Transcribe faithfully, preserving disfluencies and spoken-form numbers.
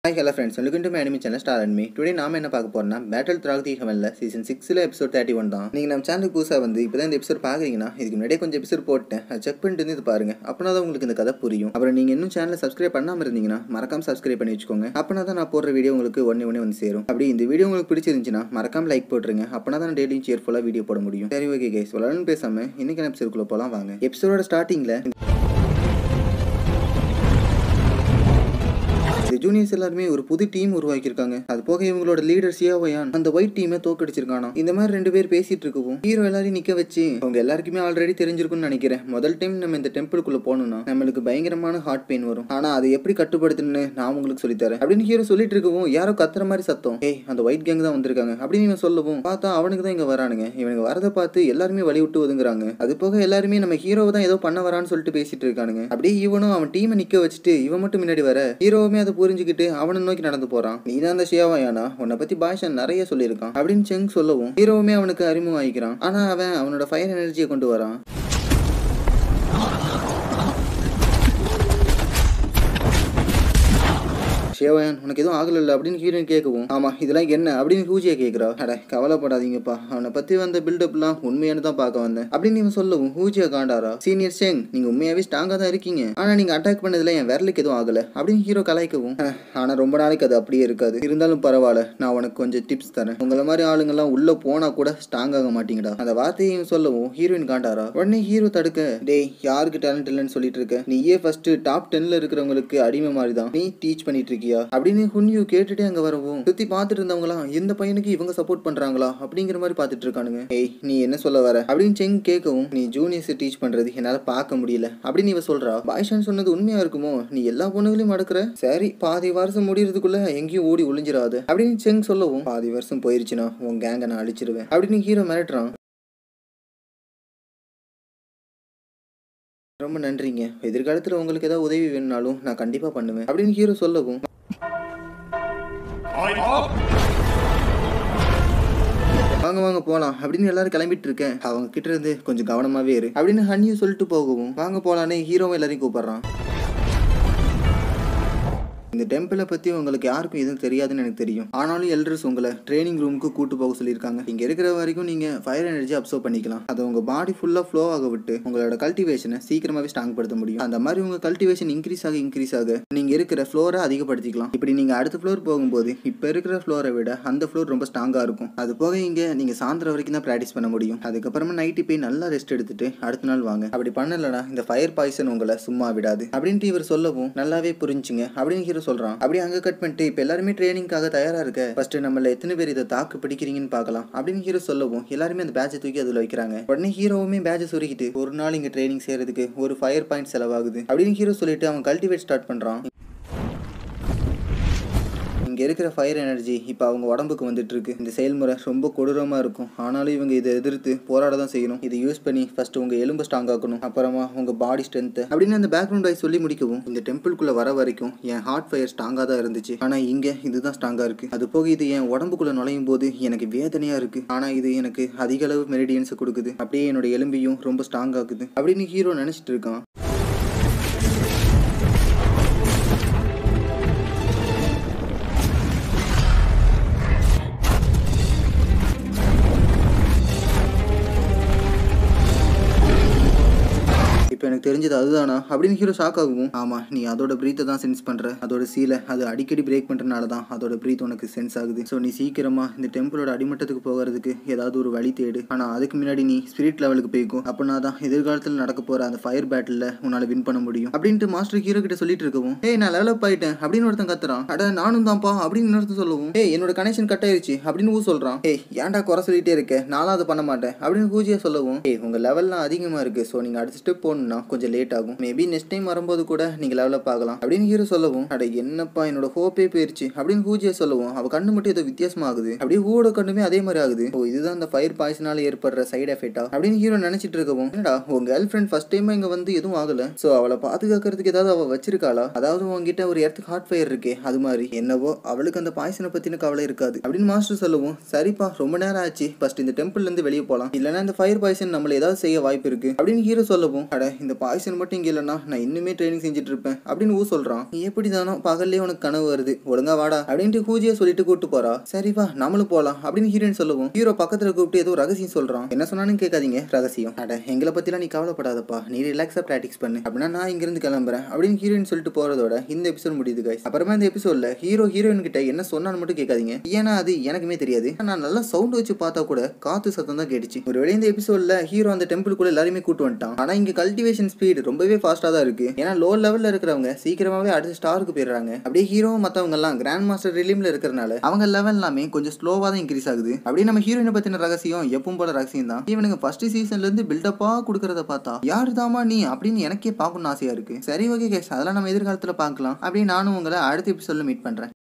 Hi hello friends, welcome to my anime channel Star and Me. Today நாம என்ன பார்க்க போறோம்னா பேட்டில் திராகதி ஹெவன்ல சீசன் சிக்ஸ் ல எபிசோட் தேர்ட்டி ஒன் தான். நீங்க நம்ம சேனலுக்கு புதுசா வந்து இப்பதான் இந்த எபிசோட் பாக்குறீங்கன்னா இதுக்கு முன்னாடியே கொஞ்சம் எபிசோட் போட்டேன். அதை செக் பண்ணிட்டு வந்து இது பாருங்க. அப்பனா தான் உங்களுக்கு இந்த கதை புரியும். அப்புறம் நீங்க இன்னும் சேனலை சப்ஸ்கிரைப் பண்ணாம இருந்தீங்கன்னா மறக்காம சப்ஸ்கிரைப் பண்ணி வச்சுக்கோங்க. அப்பனா தான் நான் போடுற வீடியோ உங்களுக்கு ஒண்ணே ஒண்ணே வந்து சேரும். அப்படி இந்த வீடியோ உங்களுக்கு பிடிச்சிருந்துச்சுன்னா மறக்காம லைக் போட்டுருங்க. அப்பனா தான் டெய்லியும் சேர்ஃபுல்லா வீடியோ போட முடியும். சரி ஓகே கைஸ், வளரன்னு பேசாம இன்னைக்கு எபிசோடுக்குள்ள போலாம் வாங்க. எபிசோடோட ஸ்டார்டிங்ல ஜூனியர்ஸ் எல்லாருமே ஒரு புது டீம் உருவாக்கியிருக்காங்க. அது போக இவங்களோட லீடர் சியாவயான் அந்த ஒயிட் டீமை தோக்கடிச்சிருக்கானா. இந்த மாதிரி ரெண்டு பேர் பேசிட்டு இருக்கவும் ஹீரோ எல்லாரையும் நிக்க வச்சு அவங்க எல்லாருக்குமே ஆல்ரெடி தெரிஞ்சிருக்கும்னு நினைக்கிறேன். முதல் டைம் நம்ம இந்த டெம்பிளுக்குள்ள போனோம்னா நம்மளுக்கு பயங்கரமான ஹார்ட் பெயின் வரும். ஆனா அதை எப்படி கட்டுப்படுத்துன்னு நான் உங்களுக்கு சொல்லித்தரேன் அப்படின்னு ஹீரோ சொல்லிட்டு இருக்கவும் யாரோ கத்துற மாதிரி சத்தம், ஏய் அந்த ஒயிட் கேங் தான் வந்திருக்காங்க அப்படின்னு இவன் சொல்லவும் பார்த்தா அவனுக்கு தான் இங்க வரானுங்க. இவனுக்கு வரதை பார்த்து எல்லாருமே வழி விட்டு ஒதுங்குறாங்க. அது போக எல்லாருமே நம்ம ஹீரோவை தான் ஏதோ பண்ண வரான்னு சொல்லிட்டு பேசிட்டு இருக்கானுங்க. அப்படியே இவனும் அவன் டீமை நிக்க வச்சுட்டு இவன் மட்டும் முன்னாடி வர ஹீரோவுமே அதை புரிஞ்சுக்கிட்டு அவனை நோக்கி நடந்து போறான். நீ தான் அந்த ஷியாவாயானா, உன்னை பத்தி பாஷன் நிறைய சொல்லியிருக்கான் அப்படின்னு செங் சொல்லவும் ஹீரோவுமே அவனுக்கு அறிமுகம் ஆகிக்கிறான். ஆனா அவன் அவனோட ஃபயர் எனர்ஜியை கொண்டு வரான். ஷியாவயான் உனக்கு எதுவும் ஆகல அப்படின்னு ஹீரோயின் கேட்கவும் ஆமா இதெல்லாம் என்ன அப்படின்னு ஹூஜியா கேட்கிறா. அட கவலைப்படாதீங்கப்பா, அவனை பத்தி வந்த பில்டப்லாம் உண்மையான தான் பார்க்க வந்தேன் அப்படின்னு இவன் சொல்லவும் ஹூஜியா காண்டாரா, சீனியர் செங் நீங்க உண்மையாவே ஸ்ட்ராங்கா தான் இருக்கீங்க, ஆனா நீங்க அட்டாக் பண்ணதுல என் விரலுக்கு எதுவும் ஆகல அப்படின்னு ஹீரோ கலாய்க்கவும் ஆனா ரொம்ப நாளைக்கு அது அப்படியே இருக்காது, இருந்தாலும் பரவாயில்ல நான் உனக்கு கொஞ்சம் டிப்ஸ் தரேன், உங்களை மாதிரி ஆளுங்கெல்லாம் உள்ள போனா கூட ஸ்ட்ராங் ஆக மாட்டீங்கடா அந்த வார்த்தையை இவன் சொல்லவும் ஹீரோயின் காண்டாரா. உடனே ஹீரோ தடுக்க, டேய் யாருக்கு டேலண்ட் இல்லைன்னு சொல்லிட்டு இருக்க, நீயே ஃபர்ஸ்ட் டாப் டென்ல இருக்கிறவங்களுக்கு அடிமை மாதிரி தான் நீ டீச் பண்ணிட்டு இருக்கியா அப்படின்னு ஹுன்யூ கேட்டுட்டே அங்க வரவும் சுத்தி பாத்துட்டு இருந்தவங்களா இந்த பையனுக்கு இவங்க சப்போர்ட் பண்றாங்களா அப்படிங்கிற மாதிரி பாத்துட்டு இருக்கானுங்க. ஏய் நீ என்ன சொல்ல வர அப்படின்னு செங் கேட்கவும் நீ ஜூனியர்ஸ் டீச் பண்றது என்னால பார்க்க முடியல அப்படின்னு இவ சொல்றா. பாய்ஷான் சொன்னது உண்மையா இருக்குமோ, நீ எல்லா பொண்ணுகளையும் மடக்குற, சரி பாதி வருஷம் முடியறதுக்குள்ள எங்கேயும் ஓடி ஒளிஞ்சிடாது அப்படின்னு செங் சொல்லவும் பாதி வருஷம் போயிருச்சுன்னா உன் கேங்க நான் அழிச்சிருவேன் அப்படின்னு ஹீரோ மிரட்டுறான். ரொம்ப நன்றிங்க, எதிர்காலத்துல உங்களுக்கு ஏதாவது உதவி வேணும்னாலும் நான் கண்டிப்பா பண்ணுவேன் அப்படின்னு ஹீரோ சொல்லவும் வாங்க வாங்க போலாம் அப்படின்னு எல்லாரும் கிளம்பிட்டு இருக்கேன், அவங்க கிட்ட இருந்து கொஞ்சம் கவனமாவே இரு அப்படின்னு ஹன்யூ சொல்லிட்டு போகவும் வாங்க போலான்னு ஹீரோவும் எல்லாரையும் கூப்பிடுறான். இந்த டெம்பிளை பத்தி உங்களுக்கு யாருக்கும் எதுவும் தெரியாதுன்னு எனக்கு தெரியும், ஆனாலும் எல்டர்ஸ் உங்களை ட்ரைனிங் ரூமுக்கு கூட்டு போக சொல்லியிருக்காங்க. இங்க இருக்கிற வரைக்கும் நீங்க ஃபயர் எனர்ஜி அப்சர்வ் பண்ணிக்கலாம், அதை உங்க பாடி ஃபுல்லா ஃப்ளோ ஆக விட்டு உங்களோட கல்டிவேஷனை சீக்கிரமாவே ஸ்ட்ராங் படுத்த முடியும். அந்த மாதிரி உங்க கல்டிவேஷன் இன்க்ரீஸ் ஆக இன்க்ரீஸ் ஆக நீங்க இருக்கிற ஃப்ளோரை அதிகப்படுத்திக்கலாம். இப்படி நீங்க அடுத்த ஃப்ளோர் போகும்போது இப்ப இருக்கிற ஃப்ளோரை விட அந்த ஃப்ளோர் ரொம்ப ஸ்ட்ராங்கா இருக்கும். அது போக இங்க நீங்க சாயந்தரம் வரைக்கும் தான் பிராக்டிஸ் பண்ண முடியும். அதுக்கப்புறமா நைட்டு போய் நல்லா ரெஸ்ட் எடுத்துட்டு அடுத்த நாள் வாங்க, அப்படி பண்ணலனா இந்த ஃபயர் பாய்சன் உங்களை சும்மா விடாது அப்படின்ட்டு இவர் சொல்லவும் நல்லாவே புரிஞ்சுங்க அப்படின்னு சொல்றான். அப்படியே அங்க கட் பண்ணிட்டு இப்ப எல்லாருமே ட்ரைனிங்காக தயாரா இருக்க, ஃபர்ஸ்ட் நம்மள எத்தனை பேர் இதை தாக்கு பிடிக்கிறீங்கன்னு பார்க்கலாம் அப்படின்னு ஹீரோ சொல்லவும் எல்லாருமே அந்த பேட்சை தூக்கி அதுல வைக்கிறாங்க. உடனே ஹீரோவுமே பேட்சை சொருகிட்டு ஒரு நாள் இங்க ட்ரைனிங் செய்யறதுக்கு ஒரு ஃபயர் பாயிண்ட் செலவாகுது அப்படின்னு ஹீரோ சொல்லிட்டு அவன் கல்டிவேட் ஸ்டார்ட் பண்றான். இங்க இருக்கிற ஃபயர் எனர்ஜி இப்ப அவங்க உடம்புக்கு வந்துட்டு இருக்கு. இந்த செயல்முறை ரொம்ப கொடூரமா இருக்கும், ஆனாலும் இவங்க இதை எதிர்த்து போராட தான் செய்யணும். இதை யூஸ் பண்ணி ஃபர்ஸ்ட் உங்க எலும்பு ஸ்ட்ராங் ஆக்கணும், அப்புறமா உங்க பாடி ஸ்ட்ரென்த் அப்படின்னு அந்த பேக்ரவுண்ட் வாய்ஸ் சொல்லி முடிக்கவும் இந்த டெம்பிள்குள்ள வர வரைக்கும் என் ஹார்ட் ஃபயர் ஸ்ட்ராங்கா தான் இருந்துச்சு, ஆனா இங்க இதுதான் ஸ்ட்ராங்கா இருக்கு. அது போக இது என் உடம்புக்குள்ள நுழையும் போது எனக்கு வேதனையா இருக்கு, ஆனா இது எனக்கு அதிக அளவு மெரிடியன்ஸ் கொடுக்குது, அப்படியே என்னோட எலும்பையும் ரொம்ப ஸ்ட்ராங் ஆக்குது அப்படின்னு ஹீரோ நினைச்சிட்டு இருக்கான். இப்போ எனக்கு தெரிஞ்சது அதுதானா அப்படின்னு ஹீரோ ஷாக் ஆகும். ஆமா நீ அதோட பிரீத்தை தான் சென்ஸ் பண்ற, அதோட சீலை அது அடிக்கடி பிரேக் பண்றதுனால தான் அதோட பிரீத் உனக்கு சென்ஸ் ஆகுது. ஸோ நீ சீக்கிரமா இந்த டெம்பிளோட அடிமட்டத்துக்கு போகிறதுக்கு ஏதாவது ஒரு வழி தேடு, ஆனா அதுக்கு முன்னாடி நீ ஸ்பிரிட் லெவலுக்கு போய்க்கும், அப்படின்னா தான் எதிர்காலத்தில் நடக்க போற அந்த ஃபயர் பேட்டில் உன்னால வின் பண்ண முடியும் அப்படின்ட்டு மாஸ்டர் ஹீரோ கிட்ட சொல்லிட்டு இருக்கவும் ஏய் நான் லெவலப் ஆயிட்டேன் அப்படின்னு ஒருத்தன் கத்துறான். அட நானும் தான்ப்பா அப்படின்னு இன்னொருத்தன் சொல்லவும் ஏய் என்னோட கனெக்ஷன் கட் ஆயிருச்சு அப்படின்னு ஊ சொல்றான். ஏய் ஏன்டா குறை சொல்லிட்டே இருக்க, நானும் அதை பண்ண மாட்டேன் அப்படின்னு ஹூஜியா சொல்லவும் ஏய் உங்க லெவல்லாம் அதிகமா இருக்கு, ஸோ நீங்க அடுத்த ஸ்டெப் போகணும் கொஞ்சம் லேட் ஆகும், மேபி நெக்ஸ்ட் டைம் வரும்போது கூட நீங்க லெவலப் ஆகலாம் அப்படின்னு ஹீரோ சொல்லவும் அட என்னப்பா என்னோட ஹோப்பே போயிருச்சு அப்படின்னு ஹூஜியா சொல்லவும் அவ கண்ணு மட்டும் ஏதோ வித்தியாசமா ஆகுது, அப்படியே ஹூவோட கண்ணுமே அதே மாதிரி ஆகுது. ஓ இதுதான் அந்த ஃபயர் பாய்சனால ஏற்படுற சைடு எஃபெக்டா அப்படின்னு ஹீரோ நினைச்சிட்டு இருக்கவும் என்னடா உங்க கேர்ள் ஃப்ரெண்ட் ஃபர்ஸ்ட் டைம் இங்க வந்து எதுவும் ஆகல, சோ அவளை பாதுகாக்கிறதுக்கு ஏதாவது அவ வச்சிருக்காளா, அதாவது உங்ககிட்ட ஒரு இடத்துக்கு ஹாட் ஃபயர் இருக்கே அது மாதிரி, என்னவோ அவளுக்கு அந்த பாய்சனை பத்தின கவலை இருக்காது அப்படின்னு மாஸ்டர் சொல்லவும் சரிப்பா ரொம்ப நேரம் ஆச்சு, ஃபர்ஸ்ட் இந்த டெம்பிள்ல இருந்து வெளியே போலாம், இல்லைன்னா இந்த ஃபயர் பாய்சன் நம்மள ஏதாவது செய்ய வாய்ப்பு இருக்கு அப்படின்னு ஹீரோ சொல்லவும் அட இந்த பாய்சன் பாய்சன் மட்டும் இங்க இல்லைன்னா நான் இன்னுமே ட்ரைனிங் செஞ்சுட்டு இருப்பேன் அப்படின்னு ஊ சொல்றான். எப்படிதானோ பகல்லே உனக்கு கனவு வருது, ஒழுங்கா வாடா அப்படின்ட்டு ஹூஜியா சொல்லிட்டு கூட்டு போறா. சரி வா நம்மளும் போலாம் அப்படின்னு ஹீரோயின் சொல்லவும் ஹீரோ பக்கத்துல கூப்பிட்டு ஏதோ ரகசியம் சொல்றான். என்ன சொன்னான்னு கேட்காதீங்க, ரகசியம். அட எங்களை பத்திலாம் நீ கவலைப்படாதப்பா, நீ ரிலாக்ஸா பிராக்டிஸ் பண்ணு அப்படின்னா நான் இங்க இருந்து கிளம்புறேன் அப்படின்னு ஹீரோயின் சொல்லிட்டு போறதோட இந்த எபிசோட் முடியுது guys. அப்புறமா இந்த எபிசோட்ல ஹீரோ ஹீரோயின் கிட்ட என்ன சொன்னான்னு மட்டும் கேட்காதீங்க, ஏன்னா அது எனக்குமே தெரியாது. நான் நல்லா சவுண்ட் வச்சு பார்த்தா கூட காத்து சத்தம் தான் கேட்டுச்சு. ஒரு வேளை இந்த எபிசோட்ல ஹீரோ அந்த டெம்பிளுக்குள்ள எல்லாருமே கூட்டு வந்துட்டான். ஆனா இங்க கல்டிவேஷன் ஸ்பீடு ரொம்பவே ஃபாஸ்டா தான் இருக்கு. ஏன்னா லோ லெவல்ல இருக்கிறவங்க சீக்கிரமாவே அடுத்த ஸ்டாருக்கு போயிடுறாங்க. அப்படியே ஹீரோ மத்தவங்க எல்லாம் கிராண்ட் மாஸ்டர் ரிலீம்ல இருக்கிறனால அவங்க லெவல் எல்லாமே கொஞ்சம் ஸ்லோவா தான் இன்க்ரீஸ் ஆகுது. அப்படியே நம்ம ஹீரோயினை பத்தின ரகசியம் எப்பவும் போல ரகசியம் தான். இவனுங்க ஃபர்ஸ்ட் சீசன்ல இருந்து பில்டப்பா கொடுக்கறத பார்த்தா யாரு தாமா நீ அப்படின்னு எனக்கே பார்க்கணும்னு ஆசையா இருக்கு. சரி ஓகே கைஸ், அதெல்லாம் நம்ம எதிர்காலத்துல பார்க்கலாம். அப்படியே நானும் உங்களை அடுத்த எபிசோட்ல மீட் பண்றேன்.